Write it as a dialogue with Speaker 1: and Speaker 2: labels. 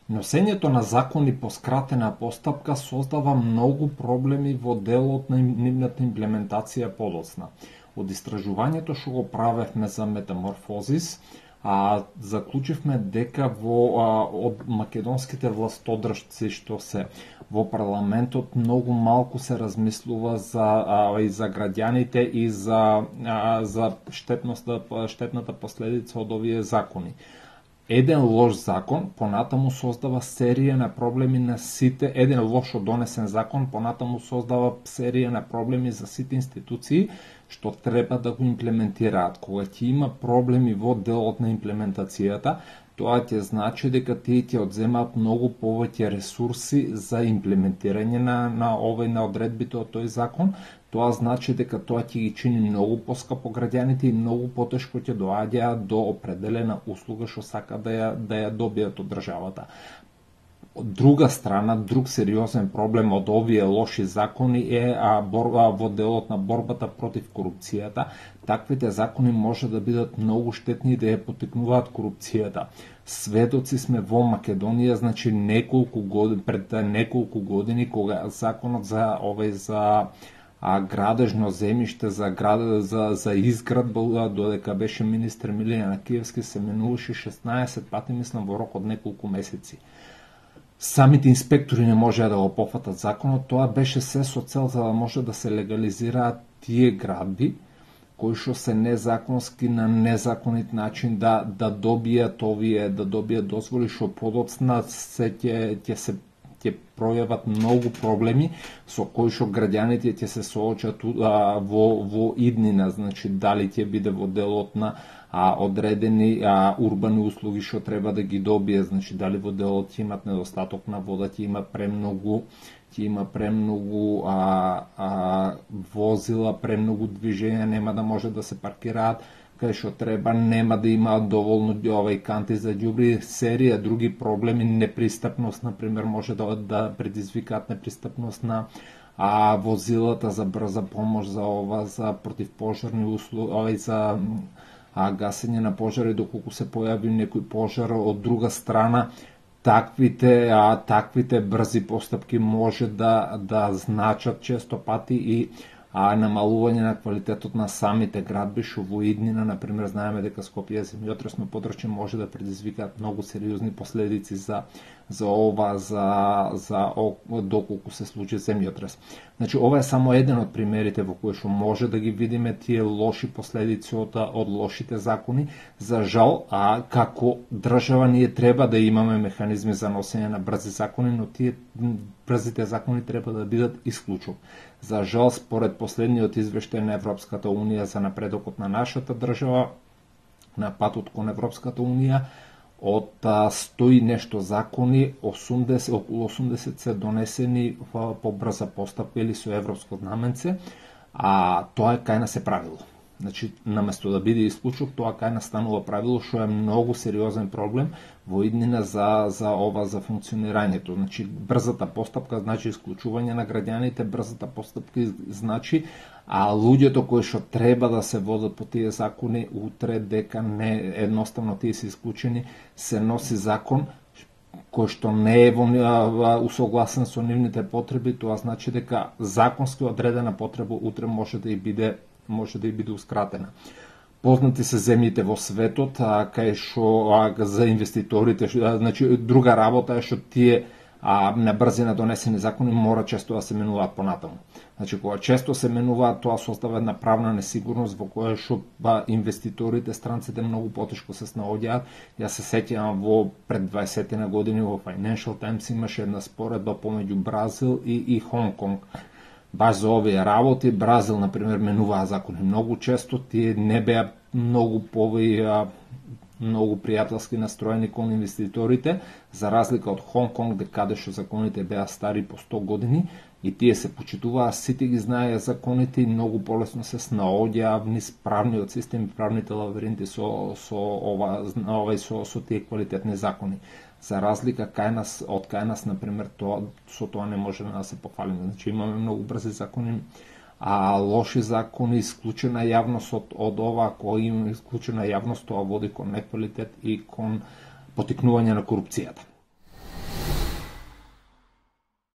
Speaker 1: Носењето на закони по скратена постапка создава многу проблеми во делот на нивната имплементација подоцна. Од истражувањето што го правевме за метаморфозис, заклучивме дека од македонските властодржци што се во парламентот многу малку се размислува за граѓаните и за штетната последица од овие закони. Еден лош закон понатаму создава серија на проблеми на сите, еден лошо донесен закон понатаму создава серија на проблеми за сите институции што треба да го имплементираат. Кога ќе има проблеми во делот на имплементацијата, тоа ќе значи дека тие ќе одземаат многу повеќе ресурси за имплементирање на одредбите од тој закон. Тоа значи дека тоа ќе ги чини многу поскапо граѓаните и многу потешко ќе доаѓаат до определена услуга што сака да ја добијат од државата. Од друга страна, друг сериозен проблем од овие лоши закони е борба во делот на борбата против корупцијата. Таквите закони може да бидат многу штетни и да ја поттикнуваат корупцијата. Сведоци сме во Македонија, значи пред неколку години кога законот за градежно земјиште за изградба, додека беше министер Милијан Киевски, се менуваше 16 пати, мислам, во рок од неколку месеци. Самите инспектори не можеа да го пофатат законот, тоа беше се со цел за да може да се легализираат тие градби кои што се незаконски на незаконит начин да добијат дозволи што подоцна ќе пројават многу проблеми со кои што граѓаните ќе се соочат во иднина, значи дали ќе биде во делот на одредени урбани услуги што треба да ги добие, значи дали во делот ќе имат недостаток на вода, ќе има премногу возила, премногу движења, нема да може да се паркираат кај што треба, нема да имаат доволно канти за ѓубри, серија други проблеми, непристапност, например, може да предизвикаат непристапност на возилата за брза помош, за противпожарни услуги, за гасење на пожари доколку се појави некој пожар. Од друга страна, таквите брзи постапки може да значат често пати и намалување на квалитетот на самите градби, што во иднина, например, знаеме дека Скопје земјотресно подрачје може да предизвикаат многу сериозни последици за доколку се случи земјотрес. Значи, ова е само еден од примерите во кои што може да ги видиме тие лоши последици од лошите закони. За жал, како држава ние треба да имаме механизми за носење на брзи закони, но тие брзите закони треба да бидат исклучок. За жал, според последниот извештај на Европската Унија за напредокот на нашата држава, на патот кон Европската Унија, од 100 и нешто закони, околу 80 се донесени по брза постапка или со европско знаменце, тоа е кај нас е правило. Значи, наместо да биде исклучок, тоа кај нас станува правило, што е многу сериозен проблем во иднина за функционирањето. Значи, брзата постапка значи исклучување на граѓаните, брзата постапка значи луѓето кои што треба да се водат по тие закони, утре дека не едноставно тие се исклучени, се носи закон кој што не е усогласен со нивните потреби, тоа значи дека законски одредена потреба утре може да и биде ускратена. Познати се земјите во светот, кај што за инвеститорите, значи друга работа е што тие на брзина донесени закони мора често да се менуваат понатаму. Значи, кога често се менуваат, тоа создава една правна несигурност во која што инвеститорите, странците многу потешко се снаоѓаат. Јас се сеќавам пред 20 на години во Financial Times имаше една споредба помеѓу Бразил и Хонг Конг. Баш за овие работи, Бразил, например, менуваа закони многу често, тие не беа многу пријателски настроени кон инвеститорите, за разлика од Хонг Конг, каде што законите беа стари по 100 години, и тие се почитуваа, сите ги знаеа законите и многу полесно се снаоѓаа вниз правниот систем и правните лабиринти со тие квалитетни закони. За разлика од кај нас, например, со тоа не можеме да се похвалиме. Значи, имаме многу брзи закони, лоши закони, исклучена јавност од ова, ако има исклучена јавност, тоа води кон неквалитет и кон поттикнување на корупцијата.